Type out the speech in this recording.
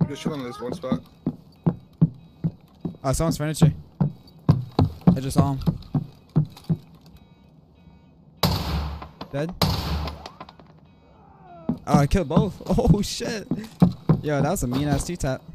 Just chilling on this one spot. Oh, someone's furniture. I just saw him. Dead? Oh, I killed both. Oh, shit. Yo, that was a mean-ass T-tap.